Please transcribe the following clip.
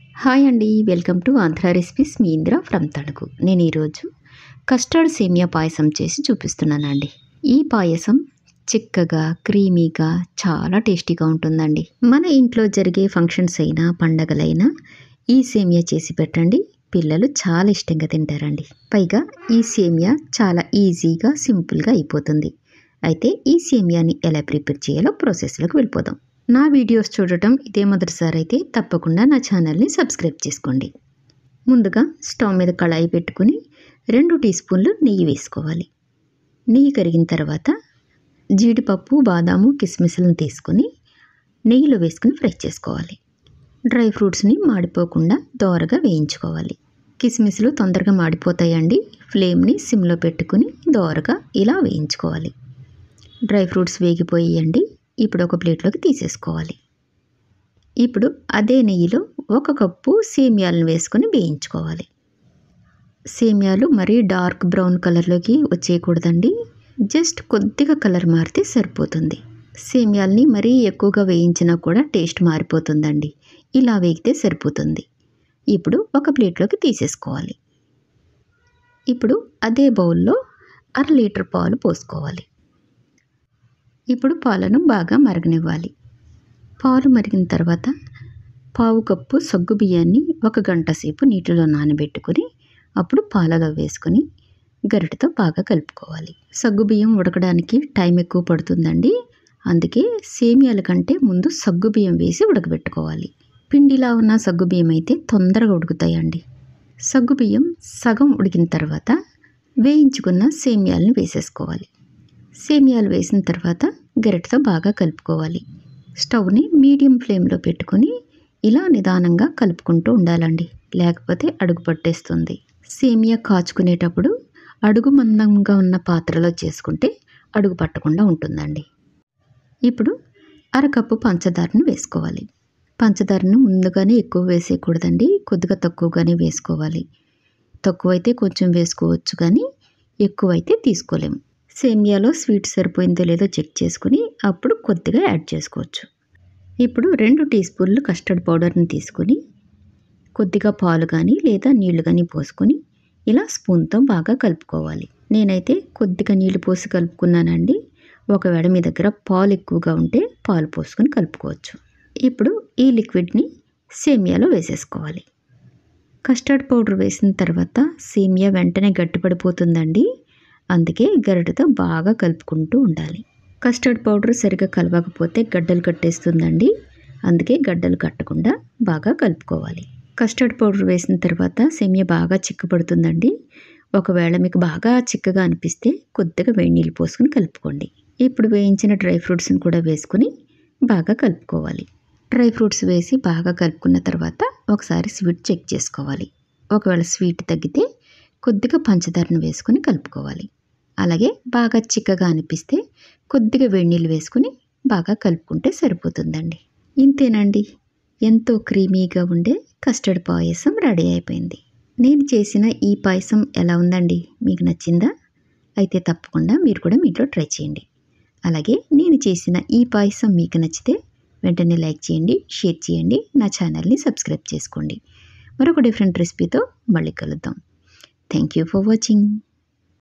Hi అండి, welcome to Andhra recipes. మీ Indra from Tanuku. నేను ఈరోజు కస్టర్డ్ సేమియా పాయసం చేసి చూపిస్తున్నానండి. ఈ పాయసం చిక్కగా క్రీమీగా చాలా టేస్టీగా ఉంటుందండి. మన ఇంట్లో జరిగే ఫంక్షన్స్ అయినా పండగలైనా ఈ సేమియా చేసి పెట్టండి, పిల్లలు చాలా ఇష్టంగా తింటారండి. పైగా ఈ సేమియా చాలా ఈజీగా సింపుల్గా అయిపోతుంది. అయితే ఈ సేమియాని ఎలా ప్రిపేర్ చేయాలో ప్రాసెస్లోకి వెళ్ళిపోదాం. నా వీడియోస్ చూడటం ఇదే మొదటిసారి అయితే తప్పకుండా నా ఛానల్ని సబ్స్క్రైబ్ చేసుకోండి. ముందుగా స్టవ్ మీద కళాయి పెట్టుకుని 2 టీ స్పూన్లు నెయ్యి వేసుకోవాలి. నెయ్యి కరిగిన తర్వాత జీడిపప్పు, బాదాము, కిస్మిస్లను తీసుకొని నెయ్యిలో వేసుకుని ఫ్రై చేసుకోవాలి. డ్రై ఫ్రూట్స్ని మాడిపోకుండా దోరగా వేయించుకోవాలి. కిస్మిస్లు తొందరగా మాడిపోతాయండి. ఫ్లేమ్ని సిమ్లో పెట్టుకుని దోరగా ఇలా వేయించుకోవాలి. డ్రై ఫ్రూట్స్ వేగిపోయాయండి. ఇప్పుడు ఒక ప్లేట్లోకి తీసేసుకోవాలి. ఇప్పుడు అదే నెయ్యిలో 1 కప్పు సేమియాలను వేసుకొని వేయించుకోవాలి. సేమియాలు మరీ డార్క్ బ్రౌన్ కలర్లోకి వచ్చేయకూడదండి. జస్ట్ కొద్దిగా కలర్ మారితే సరిపోతుంది. సేమియాల్ని మరీ ఎక్కువగా వేయించినా కూడా టేస్ట్ మారిపోతుందండి. ఇలా వేగితే సరిపోతుంది. ఇప్పుడు ఒక ప్లేట్లోకి తీసేసుకోవాలి. ఇప్పుడు అదే బౌల్లో 1/2 లీటర్ పాలు పోసుకోవాలి. ఇప్పుడు పాలను బాగా మరగనివ్వాలి. పాలు మరిగిన తర్వాత 1/2 కప్పు సగ్గు బియ్యాన్ని 1 గంట సేపు నీటిలో నానబెట్టుకొని అప్పుడు పాలలో వేసుకొని గరిటెతో బాగా కలుపుకోవాలి. సగ్గు బియ్యం ఉడకడానికి టైం ఎక్కువ పడుతుందండి. అందుకే సేమియాల కంటే ముందు సగ్గు బియ్యం వేసి ఉడకబెట్టుకోవాలి. పిండిలా ఉన్న సగ్గు బియ్యం అయితే తొందరగా ఉడుకుతాయండి. సగ్గు బియ్యం సగం ఉడికిన తర్వాత వేయించుకున్న సేమియాలను వేసేసుకోవాలి. సేమియాలు వేసిన తర్వాత గరిటెతో బాగా కలుపుకోవాలి. స్టవ్ని మీడియం ఫ్లేమ్లో పెట్టుకొని ఇలా నిదానంగా కలుపుకుంటూ ఉండాలండి, లేకపోతే అడుగు పట్టేస్తుంది. సేమియా కాచుకునేటప్పుడు అడుగు మందంగా ఉన్న పాత్రలో చేసుకుంటే అడుగు పట్టకుండా ఉంటుందండి. ఇప్పుడు 1/2 కప్పు పంచదారను వేసుకోవాలి. పంచదారను ముందుగానే ఎక్కువ వేసేయకూడదండి, కొద్దిగా తక్కువగానే వేసుకోవాలి. తక్కువైతే కొంచెం వేసుకోవచ్చు, కానీ ఎక్కువైతే తీసుకోలేము. సేమియాలో స్వీట్ సరిపోయిందో లేదో చెక్ చేసుకుని అప్పుడు కొద్దిగా యాడ్ చేసుకోవచ్చు. ఇప్పుడు 2 టీ స్పూన్లు కస్టర్డ్ పౌడర్ని తీసుకొని కొద్దిగా పాలు కానీ లేదా నీళ్లు కానీ పోసుకొని ఇలా స్పూన్తో బాగా కలుపుకోవాలి. నేనైతే కొద్దిగా నీళ్లు పోసి కలుపుకున్నానండి. ఒకవేళ మీ దగ్గర పాలు ఎక్కువగా ఉంటే పాలు పోసుకొని కలుపుకోవచ్చు. ఇప్పుడు ఈ లిక్విడ్ని సేమియాలో వేసేసుకోవాలి. కస్టర్డ్ పౌడర్ వేసిన తర్వాత సేమియా వెంటనే గట్టిపడిపోతుందండి. అందుకే గరిటెతో బాగా కలుపుకుంటూ ఉండాలి. కస్టర్డ్ పౌడర్ సరిగా కలవకపోతే గడ్డలు కట్టేస్తుందండి. అందుకే గడ్డలు కట్టకుండా బాగా కలుపుకోవాలి. కస్టర్డ్ పౌడర్ వేసిన తర్వాత సేమియా బాగా చిక్కబడుతుందండి. ఒకవేళ మీకు బాగా చిక్కగా అనిపిస్తే కొద్దిగా వేడి నీళ్ళు పోసుకొని కలుపుకోండి. ఇప్పుడు వేయించిన డ్రై ఫ్రూట్స్ని కూడా వేసుకొని బాగా కలుపుకోవాలి. డ్రై ఫ్రూట్స్ వేసి బాగా కలుపుకున్న తర్వాత ఒకసారి స్వీట్ చెక్ చేసుకోవాలి. ఒకవేళ స్వీట్ తగ్గితే కొద్దిగా పంచదారను వేసుకొని కలుపుకోవాలి. అలాగే బాగా చిక్కగా అనిపిస్తే కొద్దిగా వేడి నీళ్ళు వేసుకుని బాగా కలుపుకుంటే సరిపోతుందండి. ఇంతేనండి, ఎంతో క్రీమీగా ఉండే కస్టర్డ్ పాయసం రెడీ అయిపోయింది. నేను చేసిన ఈ పాయసం ఎలా ఉందండి, మీకు నచ్చిందా? అయితే తప్పకుండా మీరు కూడా మీలో ట్రై చేయండి. అలాగే నేను చేసిన ఈ పాయసం మీకు నచ్చితే వెంటనే లైక్ చేయండి, షేర్ చేయండి, నా ఛానల్ని సబ్స్క్రైబ్ చేసుకోండి. మరొక డిఫరెంట్ రెసిపీతో మళ్ళీ కలుద్దాం. Thank you for watching.